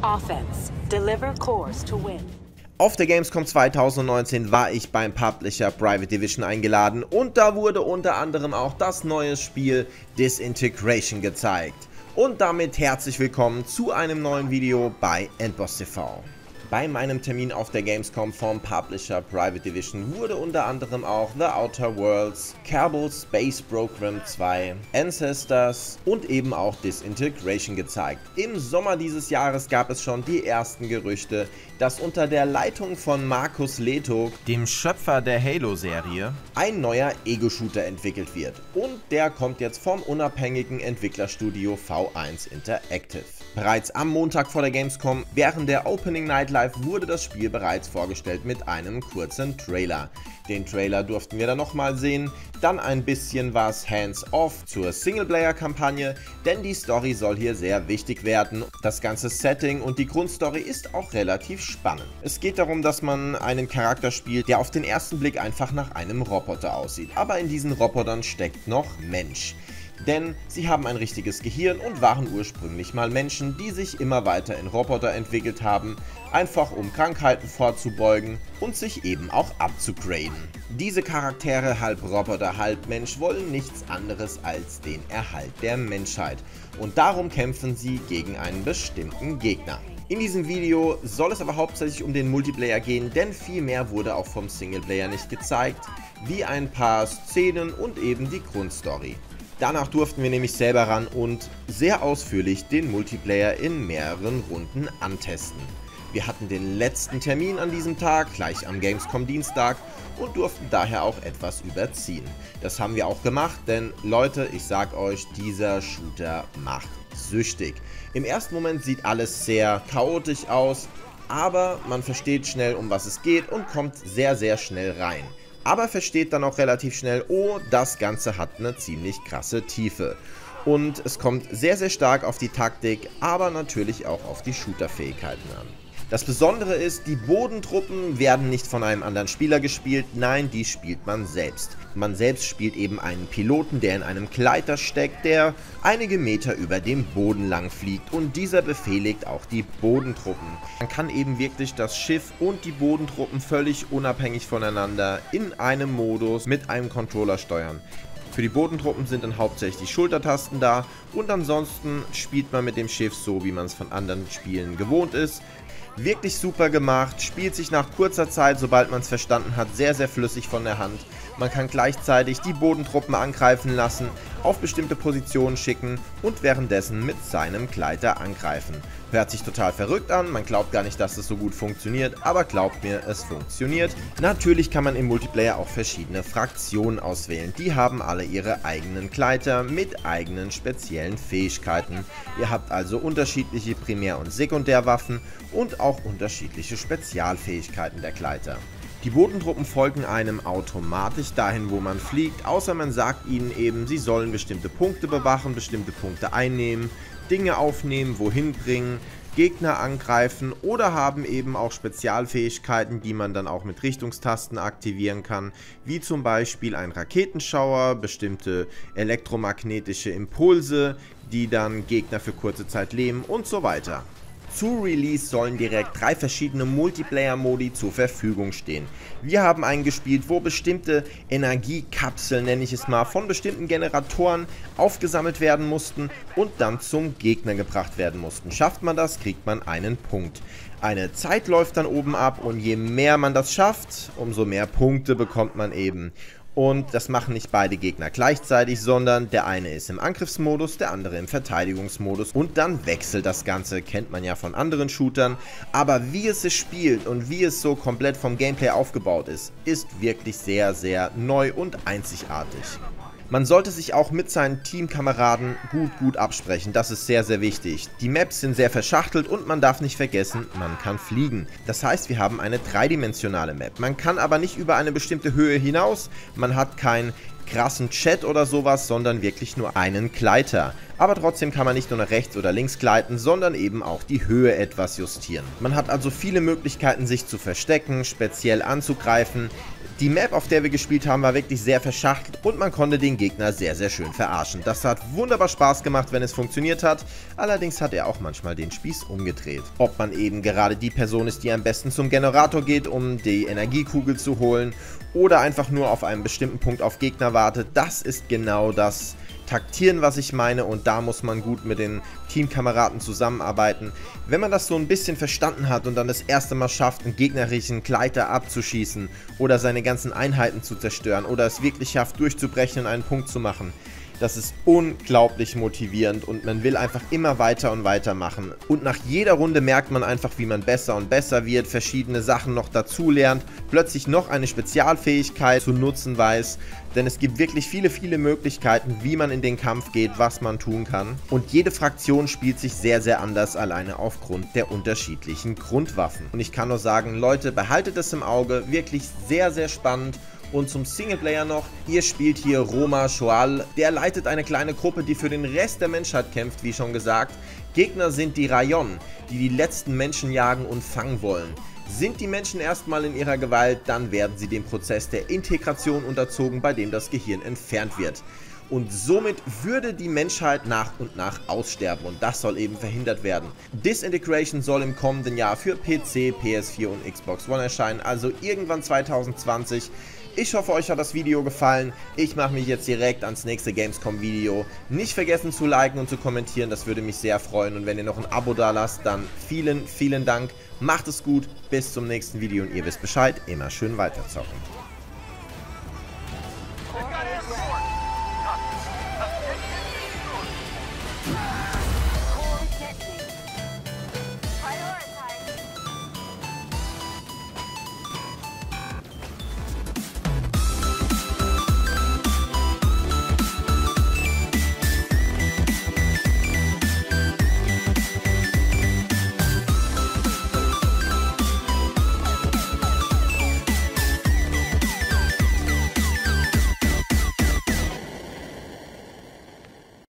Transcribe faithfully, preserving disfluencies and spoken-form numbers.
Offense. Deliver cores to win. Auf der Gamescom zweitausendneunzehn war ich beim Publisher Private Division eingeladen und da wurde unter anderem auch das neue Spiel Disintegration gezeigt. Und damit herzlich willkommen zu einem neuen Video bei Endboss T V. Bei meinem Termin auf der Gamescom vom Publisher Private Division wurde unter anderem auch The Outer Worlds, Kerbal Space Program zwei, Ancestors und eben auch Disintegration gezeigt. Im Sommer dieses Jahres gab es schon die ersten Gerüchte, dass unter der Leitung von Markus Leto, dem Schöpfer der Halo-Serie, ein neuer Ego-Shooter entwickelt wird. Und der kommt jetzt vom unabhängigen Entwicklerstudio V eins Interactive. Bereits am Montag vor der Gamescom, während der Opening Night Live, wurde das Spiel bereits vorgestellt mit einem kurzen Trailer. Den Trailer durften wir dann nochmal sehen, dann ein bisschen was hands-off zur Singleplayer-Kampagne, denn die Story soll hier sehr wichtig werden. Das ganze Setting und die Grundstory ist auch relativ spannend. Es geht darum, dass man einen Charakter spielt, der auf den ersten Blick einfach nach einem Roboter aussieht, aber in diesen Robotern steckt noch Mensch. Denn sie haben ein richtiges Gehirn und waren ursprünglich mal Menschen, die sich immer weiter in Roboter entwickelt haben, einfach um Krankheiten vorzubeugen und sich eben auch abzugraden. Diese Charaktere, halb Roboter, halb Mensch, wollen nichts anderes als den Erhalt der Menschheit und darum kämpfen sie gegen einen bestimmten Gegner. In diesem Video soll es aber hauptsächlich um den Multiplayer gehen, denn viel mehr wurde auch vom Singleplayer nicht gezeigt, wie ein paar Szenen und eben die Grundstory. Danach durften wir nämlich selber ran und sehr ausführlich den Multiplayer in mehreren Runden antesten. Wir hatten den letzten Termin an diesem Tag, gleich am Gamescom Dienstag, und durften daher auch etwas überziehen. Das haben wir auch gemacht, denn Leute, ich sag euch, dieser Shooter macht süchtig. Im ersten Moment sieht alles sehr chaotisch aus, aber man versteht schnell, um was es geht und kommt sehr, sehr schnell rein. Aber versteht dann auch relativ schnell, oh, das Ganze hat eine ziemlich krasse Tiefe. Und es kommt sehr, sehr stark auf die Taktik, aber natürlich auch auf die Shooter-Fähigkeiten an. Das Besondere ist, die Bodentruppen werden nicht von einem anderen Spieler gespielt, nein, die spielt man selbst. Man selbst spielt eben einen Piloten, der in einem Gleiter steckt, der einige Meter über dem Boden lang fliegt und dieser befehligt auch die Bodentruppen. Man kann eben wirklich das Schiff und die Bodentruppen völlig unabhängig voneinander in einem Modus mit einem Controller steuern. Für die Bodentruppen sind dann hauptsächlich die Schultertasten da und ansonsten spielt man mit dem Schiff so, wie man es von anderen Spielen gewohnt ist. Wirklich super gemacht, spielt sich nach kurzer Zeit, sobald man es verstanden hat, sehr, sehr flüssig von der Hand. Man kann gleichzeitig die Bodentruppen angreifen lassen, auf bestimmte Positionen schicken und währenddessen mit seinem Gleiter angreifen. Hört sich total verrückt an, man glaubt gar nicht, dass es so gut funktioniert, aber glaubt mir, es funktioniert. Natürlich kann man im Multiplayer auch verschiedene Fraktionen auswählen. Die haben alle ihre eigenen Gleiter mit eigenen speziellen Fähigkeiten. Ihr habt also unterschiedliche Primär- und Sekundärwaffen und auch unterschiedliche Spezialfähigkeiten der Gleiter. Die Bodentruppen folgen einem automatisch dahin, wo man fliegt, außer man sagt ihnen eben, sie sollen bestimmte Punkte bewachen, bestimmte Punkte einnehmen, Dinge aufnehmen, wohin bringen, Gegner angreifen oder haben eben auch Spezialfähigkeiten, die man dann auch mit Richtungstasten aktivieren kann, wie zum Beispiel ein Raketenschauer, bestimmte elektromagnetische Impulse, die dann Gegner für kurze Zeit lähmen und so weiter. Zu Release sollen direkt drei verschiedene Multiplayer-Modi zur Verfügung stehen. Wir haben einen gespielt, wo bestimmte Energiekapseln, nenne ich es mal, von bestimmten Generatoren aufgesammelt werden mussten und dann zum Gegner gebracht werden mussten. Schafft man das, kriegt man einen Punkt. Eine Zeit läuft dann oben ab und je mehr man das schafft, umso mehr Punkte bekommt man eben. Und das machen nicht beide Gegner gleichzeitig, sondern der eine ist im Angriffsmodus, der andere im Verteidigungsmodus und dann wechselt das Ganze, kennt man ja von anderen Shootern. Aber wie es sich spielt und wie es so komplett vom Gameplay aufgebaut ist, ist wirklich sehr, sehr neu und einzigartig. Man sollte sich auch mit seinen Teamkameraden gut, gut absprechen, das ist sehr, sehr wichtig. Die Maps sind sehr verschachtelt und man darf nicht vergessen, man kann fliegen. Das heißt, wir haben eine dreidimensionale Map. Man kann aber nicht über eine bestimmte Höhe hinaus, man hat keinen krassen Chat oder sowas, sondern wirklich nur einen Gleiter. aber trotzdem kann man nicht nur nach rechts oder links gleiten, sondern eben auch die Höhe etwas justieren. Man hat also viele Möglichkeiten, sich zu verstecken, speziell anzugreifen. Die Map, auf der wir gespielt haben, war wirklich sehr verschachtelt und man konnte den Gegner sehr, sehr schön verarschen. Das hat wunderbar Spaß gemacht, wenn es funktioniert hat. Allerdings hat er auch manchmal den Spieß umgedreht. Ob man eben gerade die Person ist, die am besten zum Generator geht, um die Energiekugel zu holen, oder einfach nur auf einem bestimmten Punkt auf Gegner wartet, das ist genau das Taktieren, was ich meine, und da muss man gut mit den Teamkameraden zusammenarbeiten. Wenn man das so ein bisschen verstanden hat und dann das erste Mal schafft, einen gegnerischen Gleiter abzuschießen oder seine ganzen Einheiten zu zerstören oder es wirklich schafft, durchzubrechen und einen Punkt zu machen, das ist unglaublich motivierend und man will einfach immer weiter und weiter machen. Und nach jeder Runde merkt man einfach, wie man besser und besser wird, verschiedene Sachen noch dazu lernt, plötzlich noch eine Spezialfähigkeit zu nutzen weiß. Denn es gibt wirklich viele, viele Möglichkeiten, wie man in den Kampf geht, was man tun kann. Und jede Fraktion spielt sich sehr, sehr anders alleine aufgrund der unterschiedlichen Grundwaffen. Und ich kann nur sagen, Leute, behaltet es im Auge, wirklich sehr, sehr spannend. Und zum Singleplayer noch, ihr spielt hier Roma Shoal, der leitet eine kleine Gruppe, die für den Rest der Menschheit kämpft, wie schon gesagt. Gegner sind die Rayon, die die letzten Menschen jagen und fangen wollen. Sind die Menschen erstmal in ihrer Gewalt, dann werden sie dem Prozess der Integration unterzogen, bei dem das Gehirn entfernt wird. Und somit würde die Menschheit nach und nach aussterben und das soll eben verhindert werden. Disintegration soll im kommenden Jahr für P C, P S vier und Xbox One erscheinen, also irgendwann zwanzig zwanzig. Ich hoffe, euch hat das Video gefallen. Ich mache mich jetzt direkt ans nächste Gamescom-Video. Nicht vergessen zu liken und zu kommentieren, das würde mich sehr freuen. Und wenn ihr noch ein Abo da lasst, dann vielen, vielen Dank. Macht es gut, bis zum nächsten Video und ihr wisst Bescheid, immer schön weiterzocken.